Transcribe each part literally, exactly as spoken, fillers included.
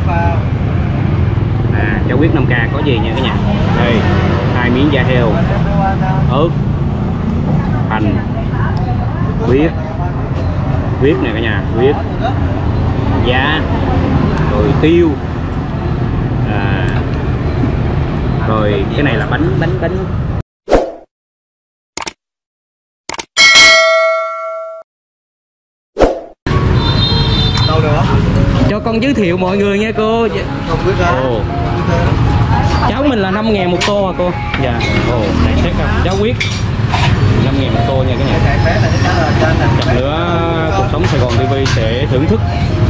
À, cháo huyết năm k có gì nha cả nhà. Đây, hai miếng da heo, ớt, hành, huyết, huyết này cả nhà, huyết, giá, rồi tiêu, à, rồi cái này là bánh bánh bánh cho con giới thiệu mọi người nha cô. Ồ, cháo mình là năm ngàn một tô à cô? Dạ. Ồ, này xét không? Cháo huyết năm ngàn một tô nha cả nhà. Chậm nữa Cuộc Sống Sài Gòn ti vi sẽ thưởng thức.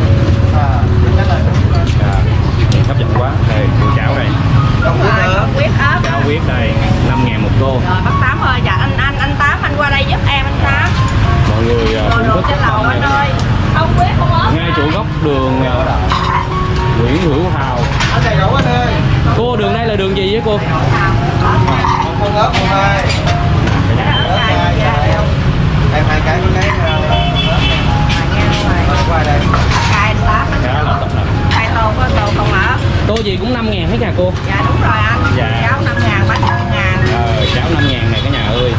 À, này hấp dẫn quá. Đây, cô cháo đây. Huyết ớt. Cháo huyết đây, năm ngàn một tô. Rồi bác Tám ơi, dạ anh anh anh Tám anh qua đây giúp em anh Tám. Mọi người thưởng thức trên lầu anh ơi. Không huyết không ớt. ngay chỗ góc đường uh, Nguyễn Hữu Hào. Cô đường đây là đường gì với cô? Không ớt không ơi. Em hai cái cái qua đây. Cay lá. Cay tô có tô không ớt. Tô gì cũng năm ngàn hết nha cô? Dạ đúng rồi anh. Dạ. Cháo năm ngàn, bánh năm ngàn. Ờ, cháo năm ngàn này cả nhà ơi.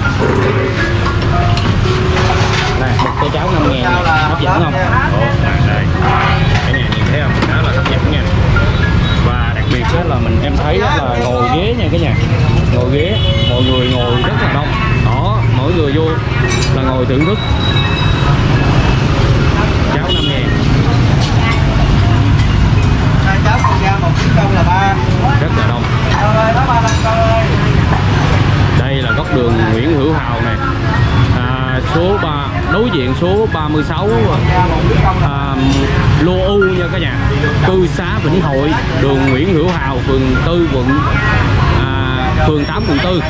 Này, một tô cháo năm ngàn này, hấp dẫn không? Ồ, này, đây. Cả nhà nhìn thấy không? Đó là hấp dẫn nha. Và đặc biệt đó là mình em thấy đó là ngồi ghế nha cả nhà. Ngồi ghế, mọi người ngồi rất là đông. Đó, mỗi người vô là ngồi thưởng thức. Cháo năm ngàn. Cháo con ra một ký công là ba. Rất là đông. Đây là góc đường Nguyễn Hữu Hào này. À, số ba đối diện số ba mươi sáu à, Lô U nha cả nhà. Cư xá Vĩnh Hội, đường Nguyễn Hữu Hào, phường tư quận à, phường tám quận tư.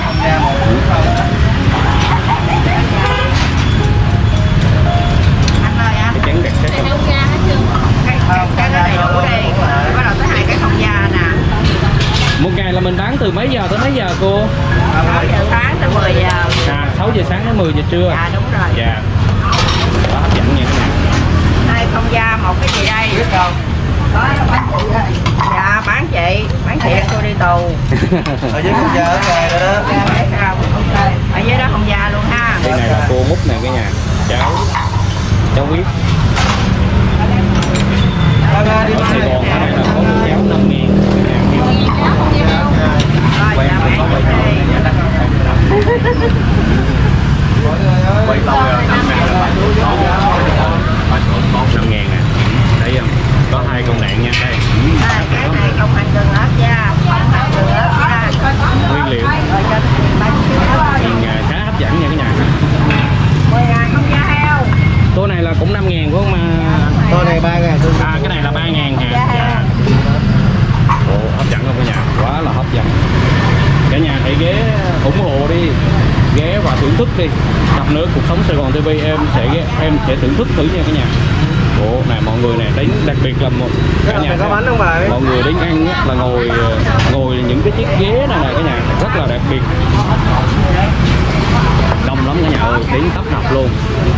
Anh ơi á. Cái chén đẹp thế không? Cái cái nó đầy đủ đi. Bắt đầu tới hai cái không da nè. Một ngày là mình bán từ mấy giờ tới mấy giờ cô? sáu giờ sáng tới mười giờ. À, sáu giờ sáng đến mười giờ trưa. Dạ đúng rồi. Dạ. Đó, hấp dẫn nha các bạn. Hai không da một cái gì đây? Biết không? Đó là bán chị đây. Dạ bán chị, bán chị ăn tôi đi tù. Ở dưới không da ở ngoài đó đó. Ở dưới đó không da luôn ha. Đây này là cô múc nè cả nhà. Cháo cháo huyết. Ở Sài Gòn ở đây là có một cháo năm ngàn. Rồi dạ bán chị đi. Quay tôi năm ngàn nè. Thấy không? Có hai con đạn nha đây. À, cái này không hành gừng ớt da, không hành gừng ớt da. Nguyên liệu. Nhìn khá hấp dẫn nha cả nhà. mười ngàn không da heo. Tô này là cũng năm ngàn phải không mà? Tô này ba ngàn. À, cái này là ba ngàn hả? Dạ. Ồ, hấp dẫn không cả nhà? Quá là hấp dẫn. Cả nhà hãy ghé ủng hộ đi, ghé và thưởng thức đi. Tập nữa Cuộc Sống Sài Gòn ti vi em sẽ em sẽ thưởng thức thử nha cả nhà. Ồ, này mọi người này đến đặc biệt là một cả nhà có bánh không bà? mọi người đến ăn á, là ngồi ngồi những cái chiếc ghế này này cả nhà rất là đặc biệt, đông lắm cả nhà ơi, đến tấp nập luôn.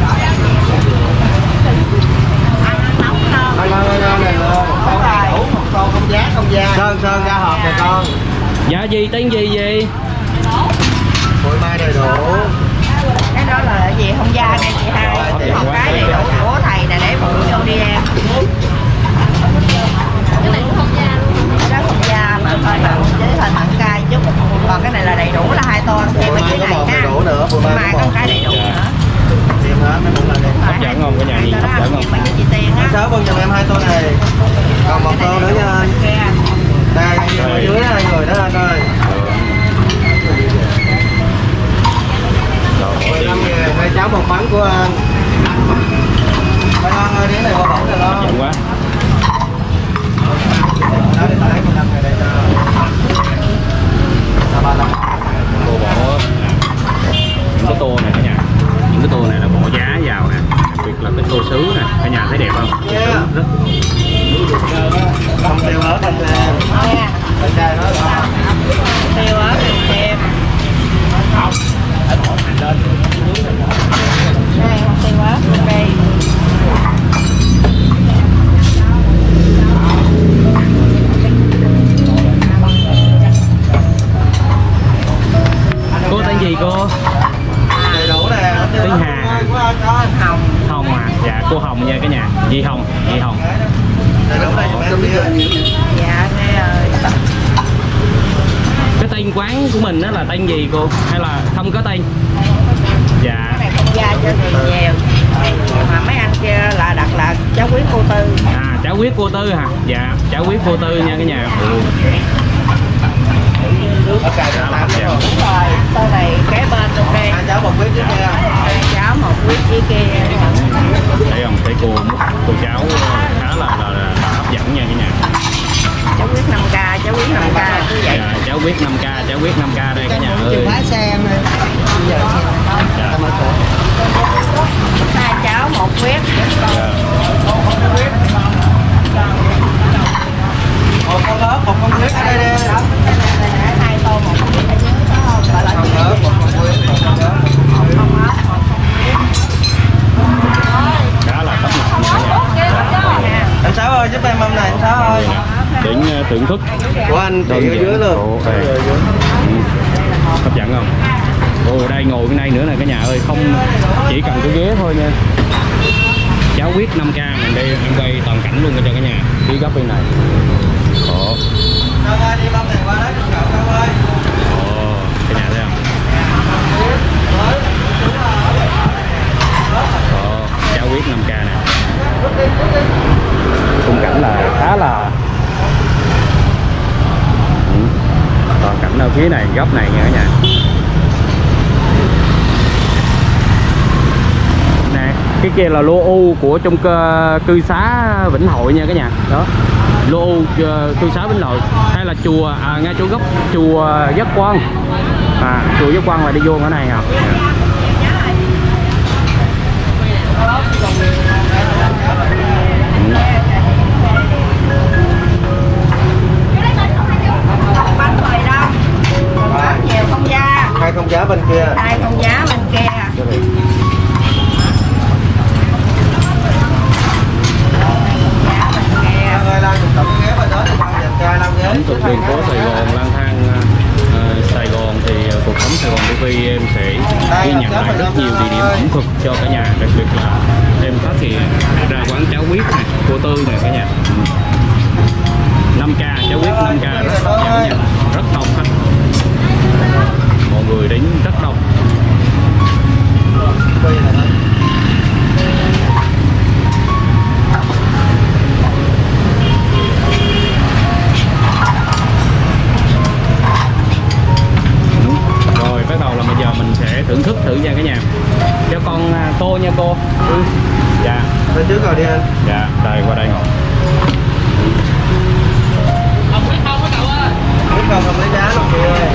Không giá không da. Sơn sơn ra hộp nè con. Dạ gì tên gì gì? Bụi mai đầy đủ. Cái đó là gì không da nha chị hai. Một cái đầy đủ của thầy nè để bụng vô đi em. Cái này cũng không da luôn. Cái đó không da mà thôi là chứ thôi thẳng cay chút. Còn cái này là đầy đủ là hai tô ăn thêm mấy cái này ha. Mai có cái đầy đủ nữa. Tìm hết nó cũng là đẹp. Hấp dẫn không cả nhà, nhìn hấp dẫn không? Chị Tiền á. Sớm con cho em hai tô này. Còn một tô nữa nha. Đây, ở dưới hai người đó anh ơi. Hai cháu một bánh của anh. Thôi ơi, đĩa này qua bỏng rồi lo. Hấp dẫn quá. Đó để tải mười lăm ngày đây cho. ba mươi lăm. Cô bỏ những cái tô này cả nhà, những cái tô này là bỏ giá vào nè, đặc biệt là cái tô sứ nè, cả nhà thấy đẹp không? Yeah. Rất không tiêu ớt anh em. Anh trai nói là Tiêu ớt thêm. không. Anh hộp hành lên. Đây không tiêu ớt đây. của anh ơi. Hồng. Hồng à, dạ cô Hồng nha cả nhà. Di Hồng, Di Hồng. Đây đúng đây, em biết rồi. Dạ nghe ơi. Cái tên quán của mình đó là tên gì cô? Hay là không có tên? Dạ. Cái này không gia cho người nhiều. Mà mấy anh kia là đặt là cháu quý cô Tư. À, cháo huyết cô Tư hả? Dạ, cháo huyết cô Tư nha cả nhà. Ừ. Ở cài Dạ, tám dạ. đúng Đúng rồi, sau này kế bên luôn đây. Hai cháu một biết chứ kia. Hai cháu một quý với kia. Thấy không? Thấy cô múc tô cháo khá là, là, là, là hấp dẫn nha cả nhà. Cháu quý năm k, cháu quý năm k cứ vậy. Dạ, cháo huyết năm k, cháo huyết năm k đây cả nhà ơi. Chìa khóa xe em ơi. Bây giờ Dạ. em mở cửa. Hai cháu một huyết. Dạ. Một con ớt, một con huyết ở đây đi. Hai tô một huyết ở dưới có không? Gọi là Con ớt, một con huyết, một con ớt. không ớt, một Khá là tấp nập nha cả nhà. Anh Sáu ơi, giúp em mâm này anh Sáu ơi. Đến uh, thưởng thức Của anh chị ở dưới luôn. Ồ, đây. Ừ. Hấp dẫn không? Ồ, đây ngồi bên đây nữa nè cả nhà ơi, không chỉ cần cái ghế thôi nha. Cháo huyết năm k mình đây em quay toàn cảnh luôn cho cả nhà. Phía góc bên này. Ồ. Đâu ơi, đi mâm này qua đó chụp cậu đâu ơi. Ồ, cả nhà thấy không? Ồ, cháo huyết năm k nè. Khung cảnh là khá là ừ. Toàn cảnh ở phía này, góc này nha cả nhà. Nè, cái kia là lô u của trong cơ, cư xá Vĩnh Hội nha cả nhà. Đó, lô u cư xá Vĩnh Hội hay là chùa à, ngay chỗ góc chùa Giác Quan. À, chùa Giác Quan là đi vô ở này hả? bánh mười đâu? Bánh nhiều không da. Hai con giá bên kia. Hai con giá bên kia. Giá bên kia. Anh ơi, Lan chụp cậu cái ghế bên đó thì bao giờ cho hai năm ghế. Ẩm thực đường phố Sài Gòn, lang thang uh, Sài Gòn thì uh, cuộc sống Sài Gòn ti vi em sẽ ghi nhận lại rất nhiều địa điểm ẩm thực cho cả nhà, đặc biệt là em phát hiện ra quán cháo huyết này, cô Tư này cả nhà. năm k cháo huyết năm k rất hấp dẫn nha, rất đông khách, mọi người đến rất đông. Rồi bắt đầu là bây giờ mình sẽ thưởng thức thử nha cả nhà. Cho con à, tô nha cô. Ừ. Dạ. Bên trước rồi đi anh. Dạ, đây qua đây ngồi. Biết không, không lấy giá luôn chị ơi.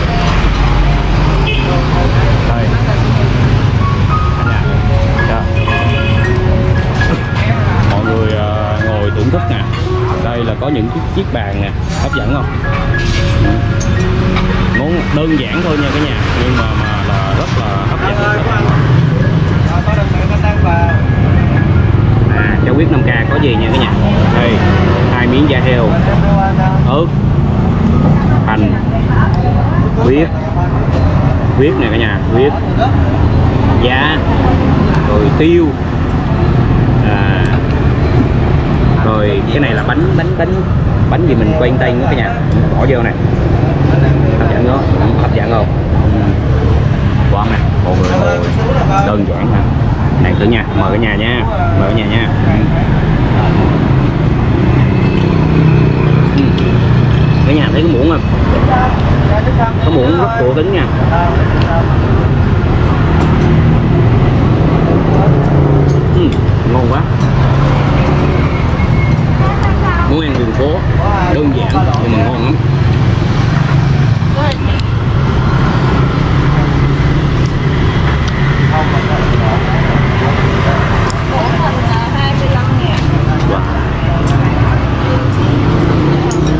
Đây. Cả nhà. Dạ. Mọi người uh, ngồi thưởng thức nè. Đây là có những chiếc, chiếc bàn nè, hấp dẫn không? Món đơn giản thôi nha cả nhà, nhưng mà mà là rất là hấp dẫn. Ơi, của anh. Rồi, có đơn vị có tăng vào. À, cháo huyết năm k có gì nha cả nhà. Đây, hai miếng da heo, ớt, hành, huyết, huyết này cả nhà, huyết, giá, rồi tiêu, à, rồi cái này là bánh bánh bánh bánh gì mình quen tay nữa cả nhà, bỏ vô này, hấp dẫn không? Hấp dẫn không? Quán nè, mọi người ngồi đơn giản nè. Này thử nha, mời cả nhà nha, mời cả nhà nha. Ừ. Cả nhà thấy cái muỗng không? Cái muỗng rất cổ tính nha. Ừ, ngon quá. Món ăn đường phố đơn giản nhưng mà ngon lắm. Wow.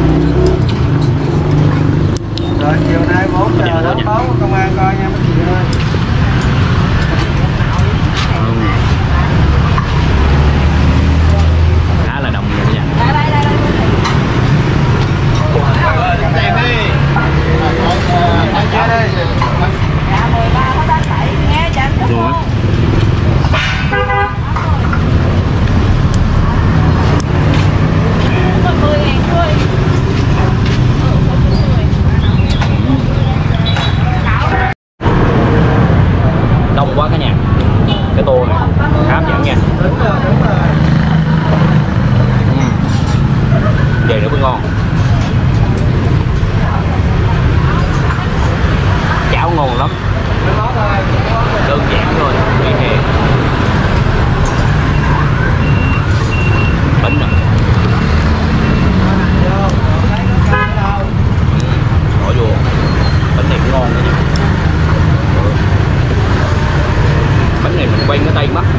Rồi chiều nay bốn giờ đến báo công an coi nha mấy chị ơi. đông quá cả nhà. Cái tô này hấp dẫn nha. uhm. Về nữa mới ngon. Cháo ngon lắm, đơn giản thôi, vỉa hè. Bánh nè, bỏ vô bánh này cũng ngon nữa nha. Bánh này mình quay cái tay mắt.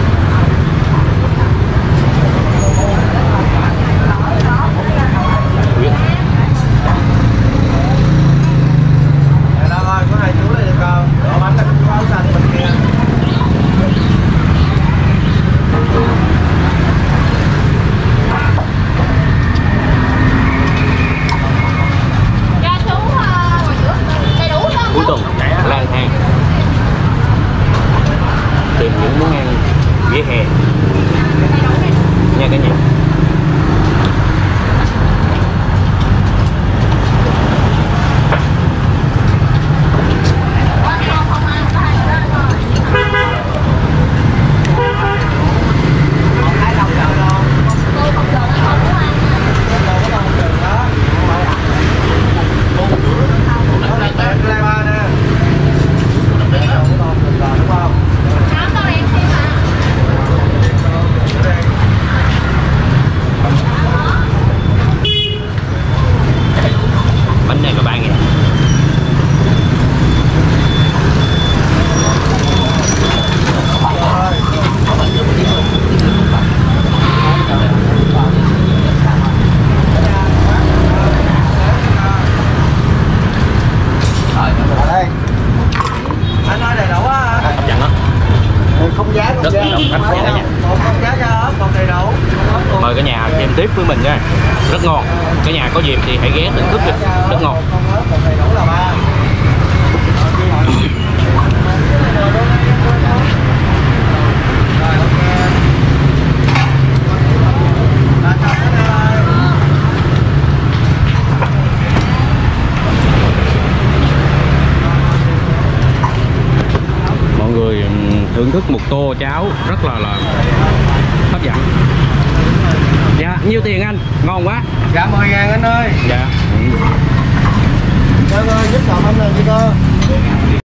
Cuối tuần lang thang tìm những món ăn vỉa hè nha cả nhà. Bánh này là ba nghìn. Anh nói đầy đủ á. Hấp dẫn đó. Không giá không Rất giá. hấp dẫn cả nhà. Không giá cho còn đầy đủ. Mời cả nhà xem tiếp với mình nha. Rất ngon. Cả nhà có dịp thì hãy ghé thưởng thức đi. Rất ngon. Còn đầy đủ là ba. Mọi người thưởng thức một tô cháo rất là là hấp dẫn. Dạ, nhiêu tiền anh? Ngon quá. Dạ mười ngàn anh ơi. Dạ. Dạ ơi, giúp chọn anh là gì cơ?